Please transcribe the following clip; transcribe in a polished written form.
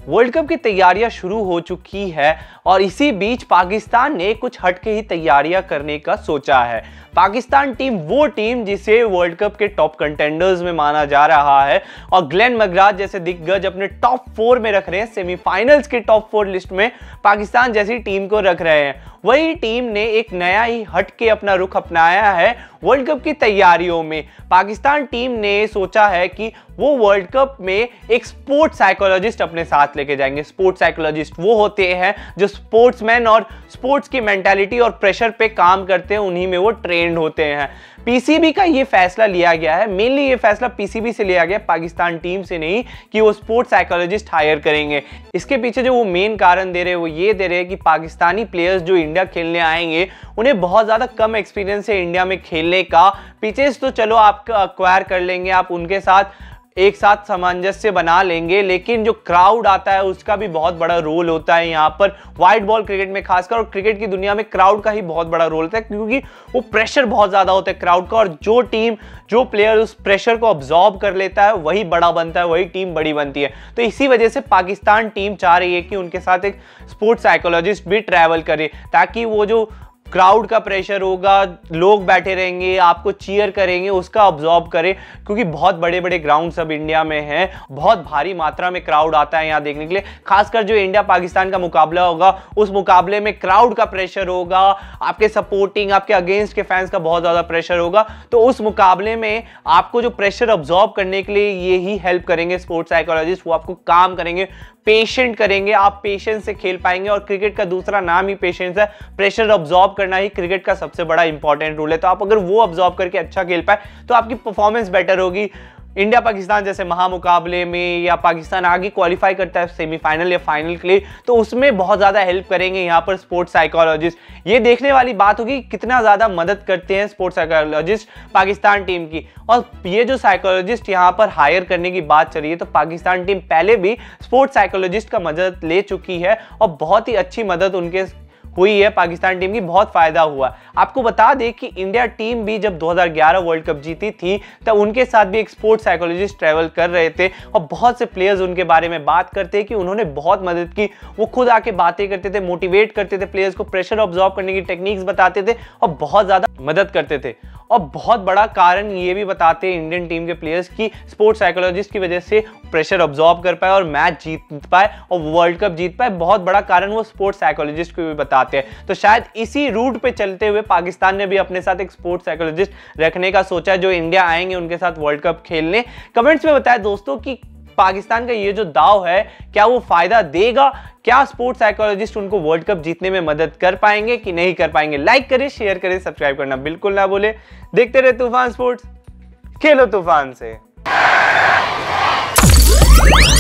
World cup की तैयारियां शुरू हो चुकी है और इसी बीच पाकिस्तान ने कुछ हटके ही तैयारियां करने का सोचा है। पाकिस्तान टीम वो टीम जिसे वर्ल्ड कप के टॉप कंटेंडर्स में माना जा रहा है और ग्लेन मैकग्राथ जैसे दिग्गज अपने टॉप 4 में रख रहे हैं, सेमीफाइनल्स की टॉप 4 लिस्ट में पाकिस्तान जैसी टीम को रख रहे हैं। वही टीम ने एक नया ही हटके अपना रुख अपनाया है वर्ल्ड कप की तैयारियों में। पाकिस्तान टीम ने सोचा है कि वो वर्ल्ड कप में एक स्पोर्ट्स साइकोलॉजिस्ट अपने साथ लेके जाएंगे। स्पोर्ट्स साइकोलॉजिस्ट वो होते हैं जो स्पोर्ट्समैन और स्पोर्ट्स की मेंटालिटी और प्रेशर पे काम करते हैं, उन्हीं में वो ट्रेंड होते हैं। पीसीबी का ये फैसला लिया गया है, मेनली ये फैसला पीसीबी से लिया गया, पाकिस्तान टीम से नहीं, कि वो स्पोर्ट्स साइकोलॉजिस्ट हायर करेंगे। इसके पीछे जो वो मेन कारण दे रहे हैं वो ये दे रहे हैं कि पाकिस्तानी प्लेयर्स जो इंडिया खेलने आएंगे उन्हें बहुत ज़्यादा कम एक्सपीरियंस है इंडिया में खेलने का। पिचेस तो चलो आप अक्वायर कर लेंगे, आप उनके साथ एक साथ सामंजस्य बना लेंगे, लेकिन जो क्राउड आता है उसका भी बहुत बड़ा रोल होता है यहाँ पर वाइट बॉल क्रिकेट में खासकर, और क्रिकेट की दुनिया में क्राउड का ही बहुत बड़ा रोल होता है क्योंकि वो प्रेशर बहुत ज़्यादा होता है क्राउड का, और जो टीम जो प्लेयर उस प्रेशर को अब्जॉर्ब कर लेता है वही बड़ा बनता है, वही टीम बड़ी बनती है। तो इसी वजह से पाकिस्तान टीम चाह रही है कि उनके साथ एक स्पोर्ट्स साइकोलॉजिस्ट भी ट्रैवल करे, ताकि वो जो क्राउड का प्रेशर होगा, लोग बैठे रहेंगे, आपको चीयर करेंगे, उसका अब्जॉर्ब करे, क्योंकि बहुत बड़े बड़े ग्राउंड सब इंडिया में हैं, बहुत भारी मात्रा में क्राउड आता है यहाँ देखने के लिए। खासकर जो इंडिया पाकिस्तान का मुकाबला होगा उस मुकाबले में क्राउड का प्रेशर होगा, आपके सपोर्टिंग, आपके अगेंस्ट के फैंस का बहुत ज़्यादा प्रेशर होगा। तो उस मुकाबले में आपको जो प्रेशर अब्जॉर्ब करने के लिए ये ही हेल्प करेंगे स्पोर्ट्स साइकोलॉजिस्ट, वो आपको काम करेंगे, पेशेंट करेंगे, आप पेशेंस से खेल पाएंगे। और क्रिकेट का दूसरा नाम ही पेशेंस है, प्रेशर अब्जॉर्ब करना ही क्रिकेट का सबसे बड़ा इंपॉर्टेंट रूल है। तो आप अगर वो अब्जॉर्ब करके अच्छा खेल पाए तो आपकी परफॉर्मेंस बेटर होगी। इंडिया पाकिस्तान जैसे महामुकाबले में, या पाकिस्तान आगे क्वालिफाई करता है सेमीफाइनल या फाइनल के लिए, तो उसमें बहुत ज़्यादा हेल्प करेंगे यहाँ पर स्पोर्ट्स साइकोलॉजिस्ट। ये देखने वाली बात होगी कितना ज़्यादा मदद करते हैं स्पोर्ट्स साइकोलॉजिस्ट पाकिस्तान टीम की। और ये जो साइकोलॉजिस्ट यहाँ पर हायर करने की बात चल रही है, तो पाकिस्तान टीम पहले भी स्पोर्ट्स साइकोलॉजिस्ट का मदद ले चुकी है और बहुत ही अच्छी मदद उनके हुई है, पाकिस्तान टीम की बहुत फायदा हुआ। आपको बता दें कि इंडिया टीम भी जब 2011 वर्ल्ड कप जीती थी तब उनके साथ भी एक स्पोर्ट्स साइकोलॉजिस्ट ट्रैवल कर रहे थे, और बहुत से प्लेयर्स उनके बारे में बात करते हैं कि उन्होंने बहुत मदद की। वो खुद आके बातें करते थे, मोटिवेट करते थे प्लेयर्स को, प्रेशर ऑब्जॉर्व करने की टेक्निक्स बताते थे और बहुत ज़्यादा मदद करते थे। और बहुत बड़ा कारण ये भी बताते हैं इंडियन टीम के प्लेयर्स की स्पोर्ट्स साइकोलॉजिस्ट की वजह से प्रेशर ऑब्जॉर्व कर पाए और मैच जीत पाए और वर्ल्ड कप जीत पाए, बहुत बड़ा कारण वो स्पोर्ट्स साइकोलॉजिस्ट को भी बताते हैं। तो शायद इसी रूट पे चलते हुए पाकिस्तान ने भी अपने साथ एक स्पोर्ट्स साइकोलॉजिस्ट रखने का सोचा, जो इंडिया आएंगे उनके साथ वर्ल्ड कप खेलने। कमेंट्स में बताएं दोस्तों कि पाकिस्तान का ये जो दाव है क्या वो फायदा देगा, क्या स्पोर्ट्स साइकोलॉजिस्ट उनको वर्ल्ड कप जीतने में मदद कर पाएंगे कि नहीं कर पाएंगे। लाइक करें, शेयर करें, सब्सक्राइब करना बिल्कुल ना भूले। देखते रहे तूफान स्पोर्ट्स, खेलो तूफान से।